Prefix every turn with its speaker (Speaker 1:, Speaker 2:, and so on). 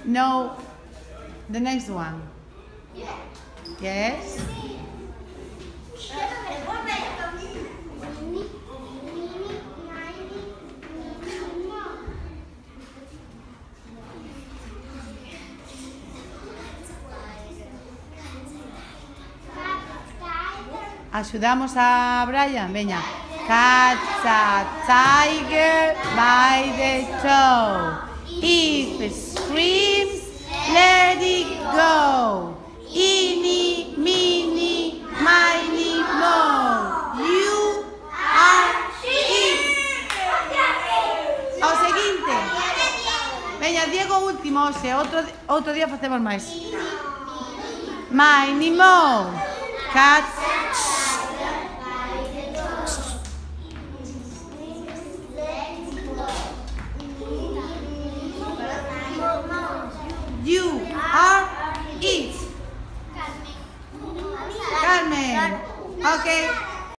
Speaker 1: No. The next one. Yes. Ayudamos a Brian. Veña. Catch a tiger by the toe. If it screams, let it go. Eeny, meeny, miny, mo. You are it. O seguinte. Veña, Diego último, ose. Outro día facemos máis. Miny, mo. Catch. You are it. Carmen. Okay.